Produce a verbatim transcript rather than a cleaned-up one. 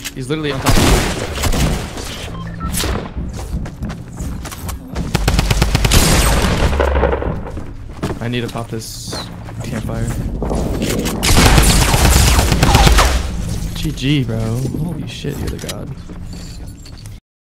He's literally on top of me. I need to pop this campfire. G G, bro. Holy shit, you're the god.